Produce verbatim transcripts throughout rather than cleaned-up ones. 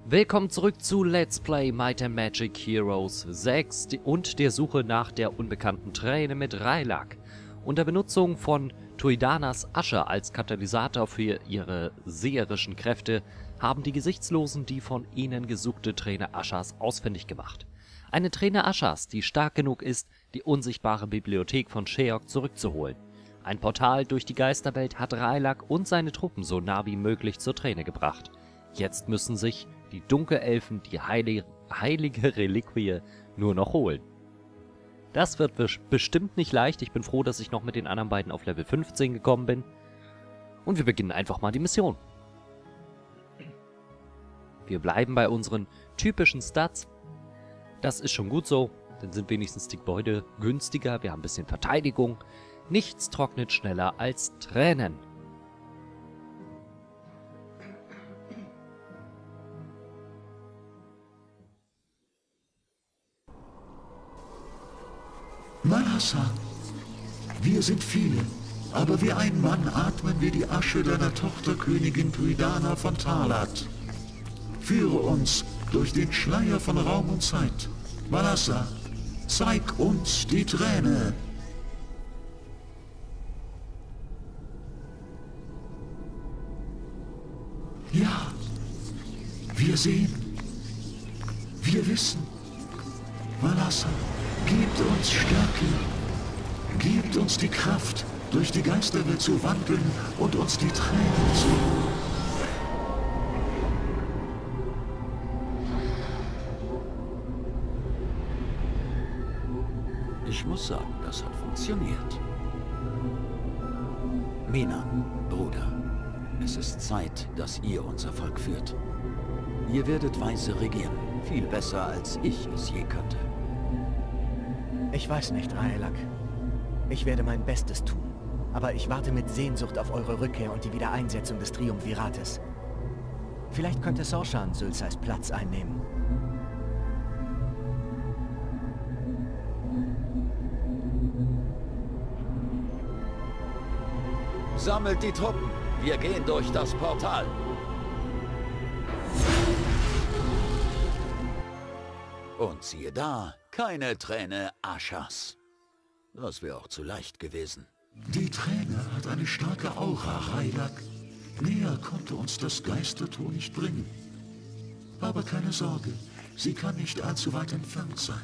Willkommen zurück zu Let's Play Might and Magic Heroes sechs und der Suche nach der unbekannten Träne mit Rylak. Unter Benutzung von Tuidanas Asche als Katalysator für ihre seherischen Kräfte haben die Gesichtslosen die von ihnen gesuchte Träne Aschas ausfindig gemacht. Eine Träne Aschas, die stark genug ist, die unsichtbare Bibliothek von Sheok zurückzuholen. Ein Portal durch die Geisterwelt hat Rylak und seine Truppen so nah wie möglich zur Träne gebracht. Jetzt müssen sich die Dunkelelfen die heilige, heilige Reliquie nur noch holen. Das wird bestimmt nicht leicht. Ich bin froh, dass ich noch mit den anderen beiden auf Level fünfzehn gekommen bin. Und wir beginnen einfach mal die Mission. Wir bleiben bei unseren typischen Stats. Das ist schon gut so. Dann sind wenigstens die Gebäude günstiger. Wir haben ein bisschen Verteidigung. Nichts trocknet schneller als Tränen. Malassa, wir sind viele, aber wie ein Mann atmen wir die Asche deiner Tochter Königin Tuidana von Talat. Führe uns durch den Schleier von Raum und Zeit. Malassa, zeig uns die Träne. Ja, wir sehen, wir wissen. Malassa, gebt uns Stärke, gebt uns die Kraft, durch die Geisterwelt zu wandeln und uns die Tränen zu... Ich muss sagen, das hat funktioniert. Mina, Bruder, es ist Zeit, dass ihr unser Volk führt. Ihr werdet weise regieren, viel besser als ich es je könnte. Ich weiß nicht, Rylak. Ich werde mein Bestes tun. Aber ich warte mit Sehnsucht auf eure Rückkehr und die Wiedereinsetzung des Triumvirates. Vielleicht könnte Sorshan Sülzais Platz einnehmen. Sammelt die Truppen. Wir gehen durch das Portal. Und siehe da, keine Träne Aschas. Das wäre auch zu leicht gewesen. Die Träne hat eine starke Aura, Rylak. Näher konnte uns das Geistertor nicht bringen. Aber keine Sorge, sie kann nicht allzu weit entfernt sein.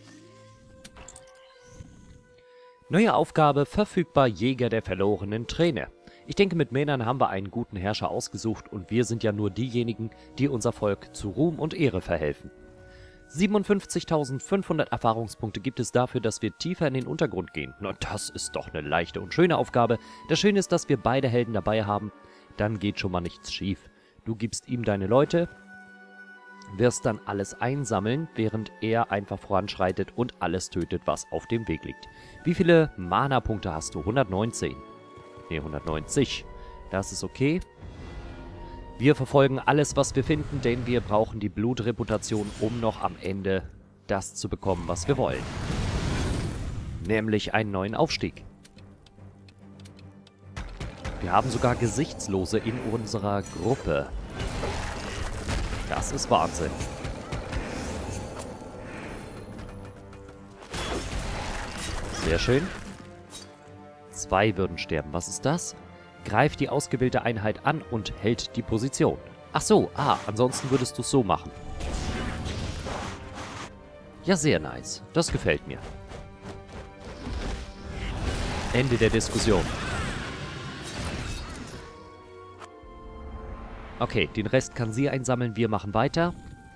Neue Aufgabe, verfügbar Jäger der verlorenen Träne. Ich denke, mit Männern haben wir einen guten Herrscher ausgesucht und wir sind ja nur diejenigen, die unser Volk zu Ruhm und Ehre verhelfen. siebenundfünfzigtausendfünfhundert Erfahrungspunkte gibt es dafür, dass wir tiefer in den Untergrund gehen. Na, das ist doch eine leichte und schöne Aufgabe. Das Schöne ist, dass wir beide Helden dabei haben. Dann geht schon mal nichts schief. Du gibst ihm deine Leute, wirst dann alles einsammeln, während er einfach voranschreitet und alles tötet, was auf dem Weg liegt. Wie viele Mana-Punkte hast du? hundertneunzehn. Ne, hundertneunzig. Das ist okay. Wir verfolgen alles, was wir finden, denn wir brauchen die Blutreputation, um noch am Ende das zu bekommen, was wir wollen. Nämlich einen neuen Aufstieg. Wir haben sogar Gesichtslose in unserer Gruppe. Das ist Wahnsinn. Sehr schön. Zwei würden sterben. Was ist das? Greift die ausgewählte Einheit an und hält die Position. Ach so, ah, ansonsten würdest du es so machen. Ja, sehr nice. Das gefällt mir. Ende der Diskussion. Okay, den Rest kann sie einsammeln. Wir machen weiter.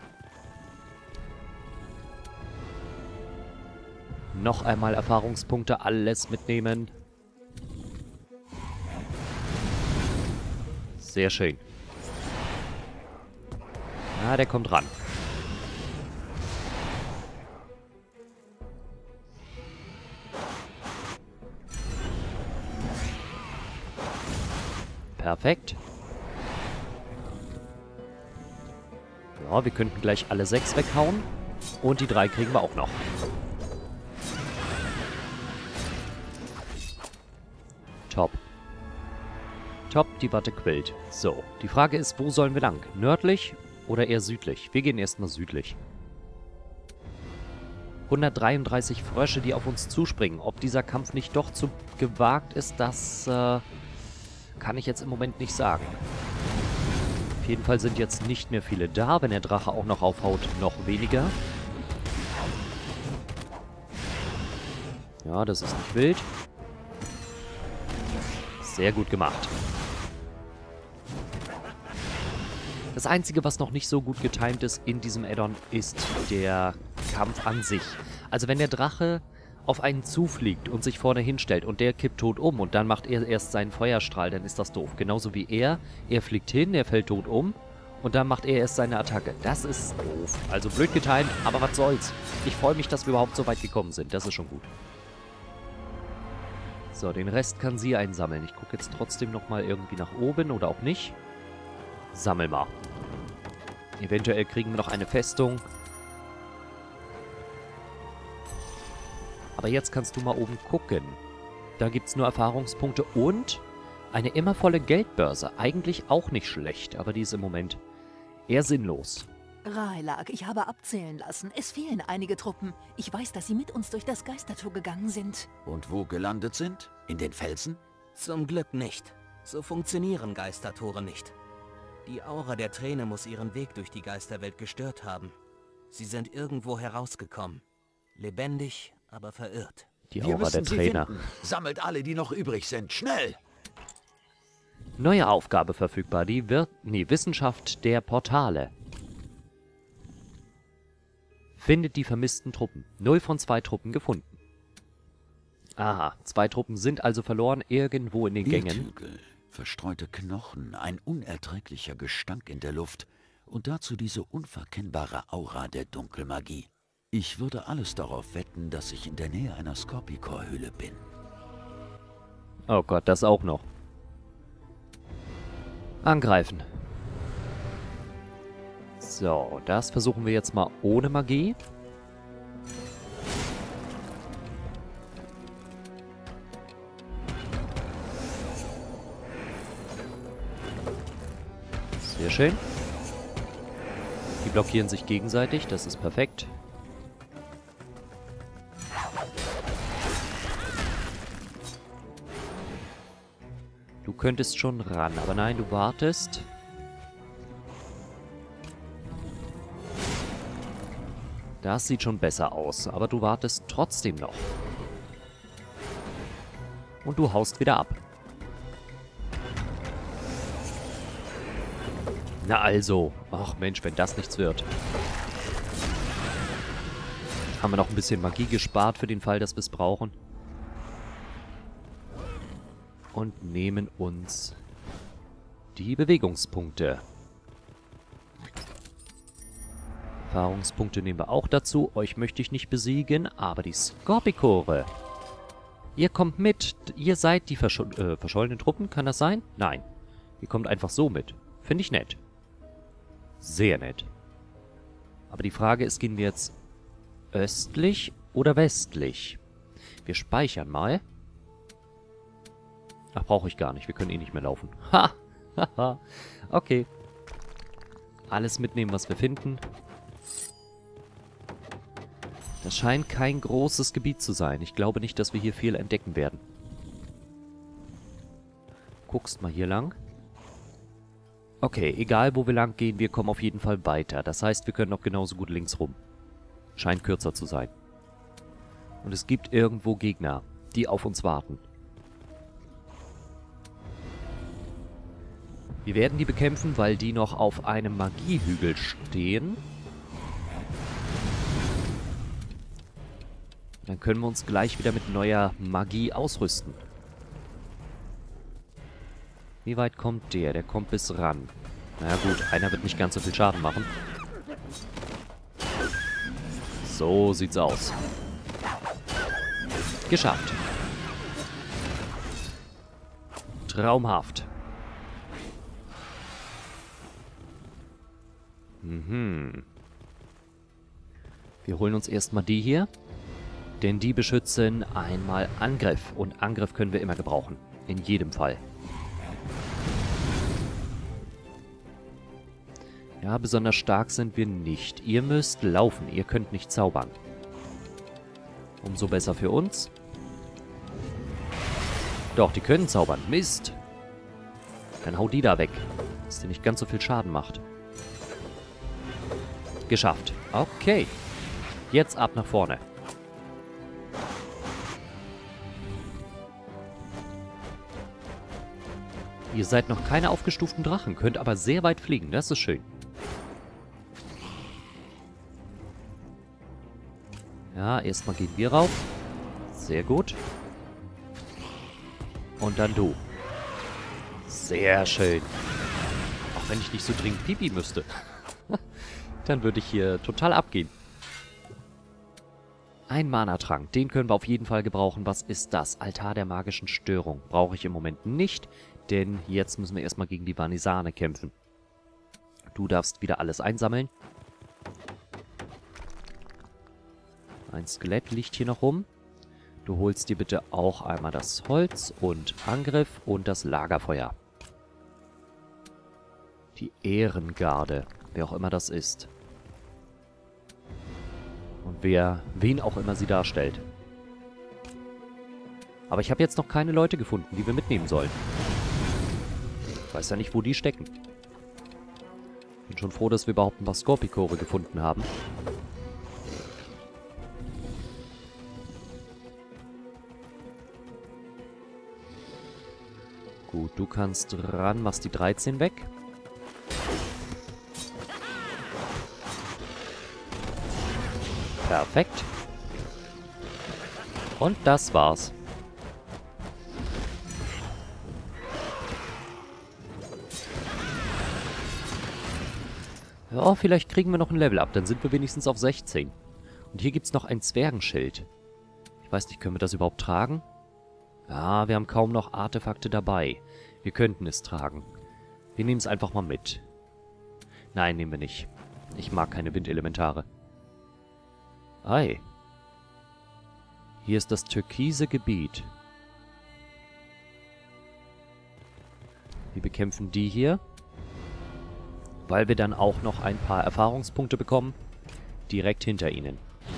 Noch einmal Erfahrungspunkte, alles mitnehmen. Sehr schön. Ah, der kommt ran. Perfekt. Ja, wir könnten gleich alle sechs weghauen. Und die drei kriegen wir auch noch. Top. Top, die Watte quillt. So, die Frage ist, wo sollen wir lang? Nördlich oder eher südlich? Wir gehen erstmal südlich. hundertdreiunddreißig Frösche, die auf uns zuspringen. Ob dieser Kampf nicht doch zu gewagt ist, das äh, kann ich jetzt im Moment nicht sagen. Auf jeden Fall sind jetzt nicht mehr viele da. Wenn der Drache auch noch aufhaut, noch weniger. Ja, das ist nicht wild. Sehr gut gemacht. Das Einzige, was noch nicht so gut getimt ist in diesem Add-on, ist der Kampf an sich. Also wenn der Drache auf einen zufliegt und sich vorne hinstellt und der kippt tot um und dann macht er erst seinen Feuerstrahl, dann ist das doof. Genauso wie er. Er fliegt hin, er fällt tot um und dann macht er erst seine Attacke. Das ist doof. Also blöd getimt, aber was soll's. Ich freue mich, dass wir überhaupt so weit gekommen sind. Das ist schon gut. So, den Rest kann sie einsammeln. Ich gucke jetzt trotzdem nochmal irgendwie nach oben oder auch nicht. Sammel mal. Eventuell kriegen wir noch eine Festung. Aber jetzt kannst du mal oben gucken. Da gibt es nur Erfahrungspunkte und eine immer volle Geldbörse. Eigentlich auch nicht schlecht, aber die ist im Moment eher sinnlos. Raelak, ich habe abzählen lassen. Es fehlen einige Truppen. Ich weiß, dass sie mit uns durch das Geistertor gegangen sind. Und wo gelandet sind? In den Felsen? Zum Glück nicht. So funktionieren Geistertore nicht. Die Aura der Träne muss ihren Weg durch die Geisterwelt gestört haben. Sie sind irgendwo herausgekommen. Lebendig, aber verirrt. Die Wir Aura der müssen sie Trainer. finden. Sammelt alle, die noch übrig sind. Schnell! Neue Aufgabe verfügbar. Die Wir nee, Wissenschaft der Portale. Findet die vermissten Truppen. Null von zwei Truppen gefunden. Aha, zwei Truppen sind also verloren irgendwo in den Gängen. Biertügel, verstreute Knochen, ein unerträglicher Gestank in der Luft und dazu diese unverkennbare Aura der Dunkelmagie. Ich würde alles darauf wetten, dass ich in der Nähe einer Scorpicor-Höhle bin. Oh Gott, das auch noch. Angreifen. So, das versuchen wir jetzt mal ohne Magie. Sehr schön. Die blockieren sich gegenseitig, das ist perfekt. Du könntest schon ran, aber nein, du wartest. Das sieht schon besser aus, aber du wartest trotzdem noch. Und du haust wieder ab. Na also. Ach Mensch, wenn das nichts wird. Haben wir noch ein bisschen Magie gespart für den Fall, dass wir es brauchen. Und nehmen uns die Bewegungspunkte. Erfahrungspunkte nehmen wir auch dazu. Euch möchte ich nicht besiegen, aber die Scorpicore. Ihr kommt mit. Ihr seid die verscho äh, verschollenen Truppen, kann das sein? Nein. Ihr kommt einfach so mit. Finde ich nett. Sehr nett. Aber die Frage ist, gehen wir jetzt östlich oder westlich? Wir speichern mal. Ach, brauche ich gar nicht. Wir können eh nicht mehr laufen. Ha! Haha. Okay. Alles mitnehmen, was wir finden. Das scheint kein großes Gebiet zu sein. Ich glaube nicht, dass wir hier viel entdecken werden. Guckst mal hier lang. Okay, egal wo wir lang gehen, wir kommen auf jeden Fall weiter. Das heißt, wir können auch genauso gut links rum. Scheint kürzer zu sein. Und es gibt irgendwo Gegner, die auf uns warten. Wir werden die bekämpfen, weil die noch auf einem Magiehügel stehen. Dann können wir uns gleich wieder mit neuer Magie ausrüsten. Wie weit kommt der? Der kommt bis ran. Na ja, gut, einer wird nicht ganz so viel Schaden machen. So sieht's aus. Geschafft. Traumhaft. Mhm. Wir holen uns erstmal die hier. Denn die beschützen einmal Angriff. Und Angriff können wir immer gebrauchen. In jedem Fall. Ja, besonders stark sind wir nicht. Ihr müsst laufen, ihr könnt nicht zaubern. Umso besser für uns. Doch, die können zaubern. Mist. Dann hau die da weg, dass die nicht ganz so viel Schaden macht. Geschafft. Okay. Jetzt ab nach vorne. Ihr seid noch keine aufgestuften Drachen, könnt aber sehr weit fliegen. Das ist schön. Ja, erstmal gehen wir rauf. Sehr gut. Und dann du. Sehr schön. Auch wenn ich nicht so dringend pipi müsste. Dann würde ich hier total abgehen. Ein Mana-Trank, den können wir auf jeden Fall gebrauchen. Was ist das? Altar der magischen Störung. Brauche ich im Moment nicht, denn jetzt müssen wir erstmal gegen die Vanisane kämpfen. Du darfst wieder alles einsammeln. Ein Skelett liegt hier noch rum. Du holst dir bitte auch einmal das Holz und Angriff und das Lagerfeuer. Die Ehrengarde, wer auch immer das ist. Und wer, wen auch immer sie darstellt. Aber ich habe jetzt noch keine Leute gefunden, die wir mitnehmen sollen. Ich weiß ja nicht, wo die stecken. Bin schon froh, dass wir überhaupt ein paar Skorpikore gefunden haben. Gut, du kannst ran, machst die dreizehn weg. Perfekt. Und das war's. Ja, vielleicht kriegen wir noch ein Level up, dann sind wir wenigstens auf sechzehn. Und hier gibt's noch ein Zwergenschild. Ich weiß nicht, können wir das überhaupt tragen? Ja, wir haben kaum noch Artefakte dabei. Wir könnten es tragen. Wir nehmen es einfach mal mit. Nein, nehmen wir nicht. Ich mag keine Windelementare. Ei. Hier ist das türkise Gebiet. Wir bekämpfen die hier. Weil wir dann auch noch ein paar Erfahrungspunkte bekommen. Direkt hinter ihnen.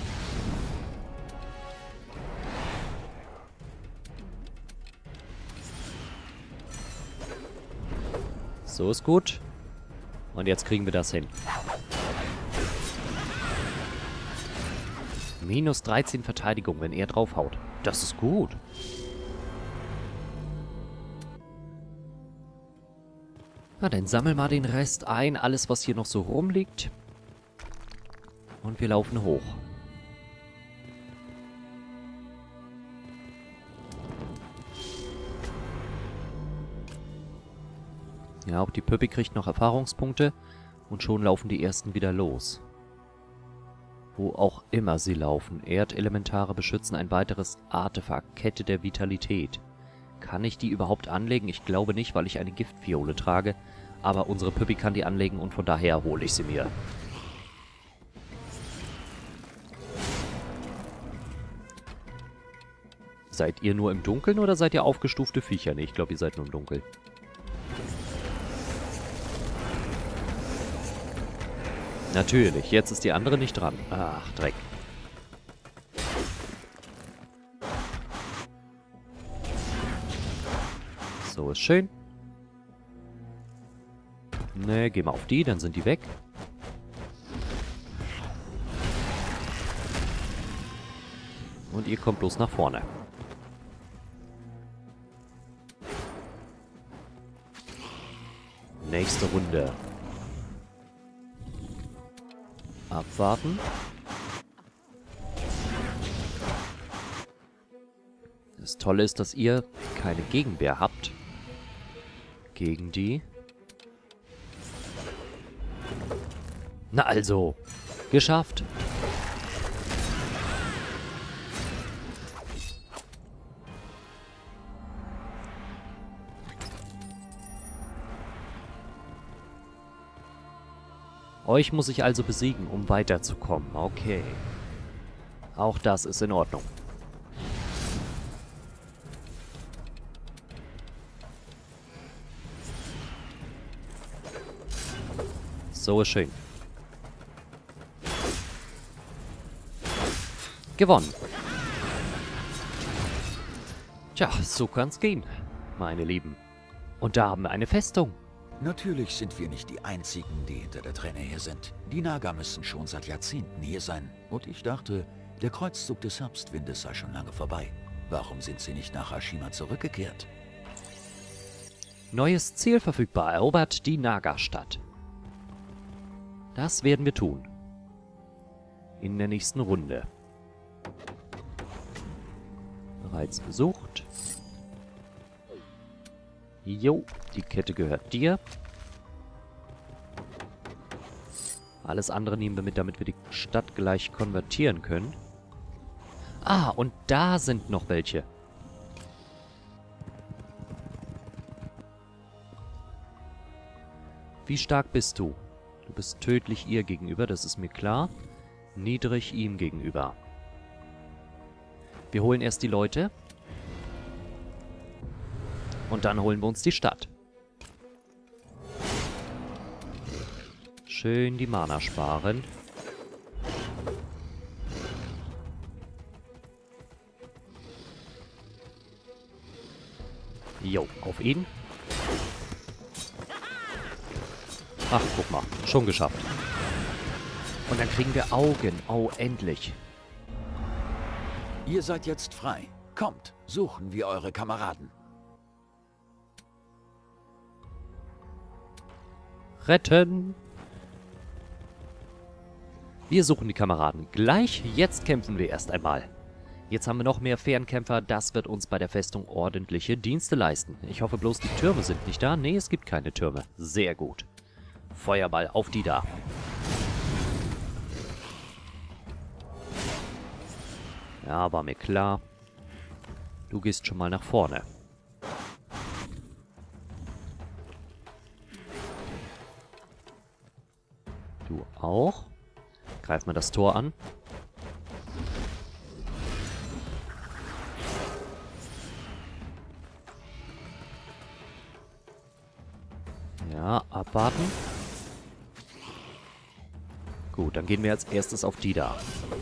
So ist gut. Und jetzt kriegen wir das hin. Minus dreizehn Verteidigung, wenn er draufhaut. Das ist gut. Na, dann sammel mal den Rest ein. Alles, was hier noch so rumliegt. Und wir laufen hoch. Ja, auch die Püppi kriegt noch Erfahrungspunkte. Und schon laufen die ersten wieder los. Wo auch immer sie laufen. Erdelementare beschützen ein weiteres Artefakt. Kette der Vitalität. Kann ich die überhaupt anlegen? Ich glaube nicht, weil ich eine Giftfiole trage. Aber unsere Püppi kann die anlegen und von daher hole ich sie mir. Seid ihr nur im Dunkeln oder seid ihr aufgestufte Viecher? Ne, ich glaube, ihr seid nur im Dunkeln. Natürlich, jetzt ist die andere nicht dran. Ach, Dreck. So, ist schön. Ne, gehen wir auf die, dann sind die weg. Und ihr kommt bloß nach vorne. Nächste Runde. Abwarten. Das Tolle ist, dass ihr keine Gegenwehr habt. Gegen die. Na also. Geschafft. Euch muss ich also besiegen, um weiterzukommen. Okay. Auch das ist in Ordnung. So ist schön. Gewonnen. Tja, so kann's gehen, meine Lieben. Und da haben wir eine Festung. Natürlich sind wir nicht die Einzigen, die hinter der Träne hier sind. Die Naga müssen schon seit Jahrzehnten hier sein. Und ich dachte, der Kreuzzug des Herbstwindes sei schon lange vorbei. Warum sind sie nicht nach Ashima zurückgekehrt? Neues Ziel verfügbar. Erobert die Naga-Stadt. Das werden wir tun. In der nächsten Runde. Bereits besucht. Jo, die Kette gehört dir. Alles andere nehmen wir mit, damit wir die Stadt gleich konvertieren können. Ah, und da sind noch welche. Wie stark bist du? Du bist tödlich ihr gegenüber, das ist mir klar. Niedrig ihm gegenüber. Wir holen erst die Leute. Und dann holen wir uns die Stadt. Schön die Mana sparen. Jo, auf ihn. Ach, guck mal. Schon geschafft. Und dann kriegen wir Augen. Oh, endlich. Ihr seid jetzt frei. Kommt, suchen wir eure Kameraden. Retten! Wir suchen die Kameraden. Gleich, jetzt kämpfen wir erst einmal. Jetzt haben wir noch mehr Fernkämpfer. Das wird uns bei der Festung ordentliche Dienste leisten. Ich hoffe bloß, die Türme sind nicht da. Nee, es gibt keine Türme. Sehr gut. Feuerball auf die da. Ja, war mir klar. Du gehst schon mal nach vorne. Du auch. Greif mal das Tor an. Ja, abwarten. Gut, dann gehen wir als erstes auf die da.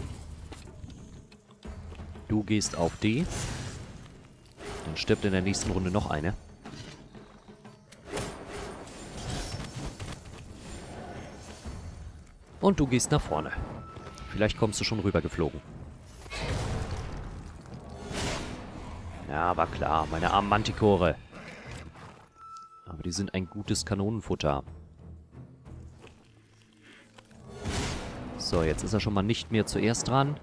Du gehst auf die. Dann stirbt in der nächsten Runde noch eine. Und du gehst nach vorne. Vielleicht kommst du schon rüber geflogen. Ja, war klar. Meine armen Mantikore. Aber die sind ein gutes Kanonenfutter. So, jetzt ist er schon mal nicht mehr zuerst dran.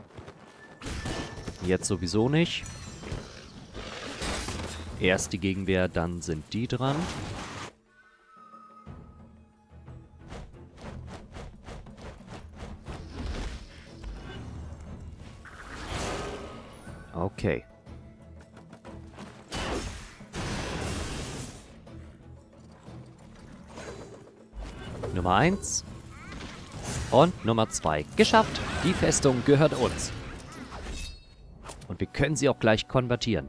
Jetzt sowieso nicht. Erst die Gegenwehr, dann sind die dran. Okay. Nummer eins. Und Nummer zwei. Geschafft. Die Festung gehört uns. Und wir können sie auch gleich konvertieren.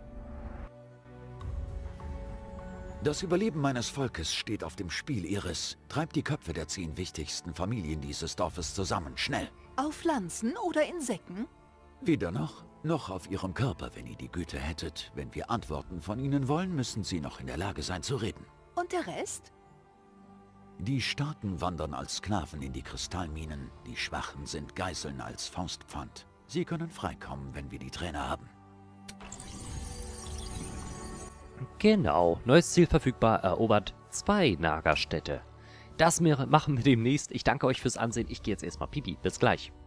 Das Überleben meines Volkes steht auf dem Spiel, Iris. Treibt die Köpfe der zehn wichtigsten Familien dieses Dorfes zusammen. Schnell. Auf Pflanzen oder in Säcken? Weder noch, noch auf ihrem Körper, wenn ihr die Güte hättet. Wenn wir Antworten von ihnen wollen, müssen sie noch in der Lage sein zu reden. Und der Rest? Die Starken wandern als Sklaven in die Kristallminen. Die Schwachen sind Geiseln als Faustpfand. Sie können freikommen, wenn wir die Träne haben. Genau. Neues Ziel verfügbar. Erobert zwei Naga-Städte. Das machen wir demnächst. Ich danke euch fürs Ansehen. Ich gehe jetzt erstmal pipi. Bis gleich.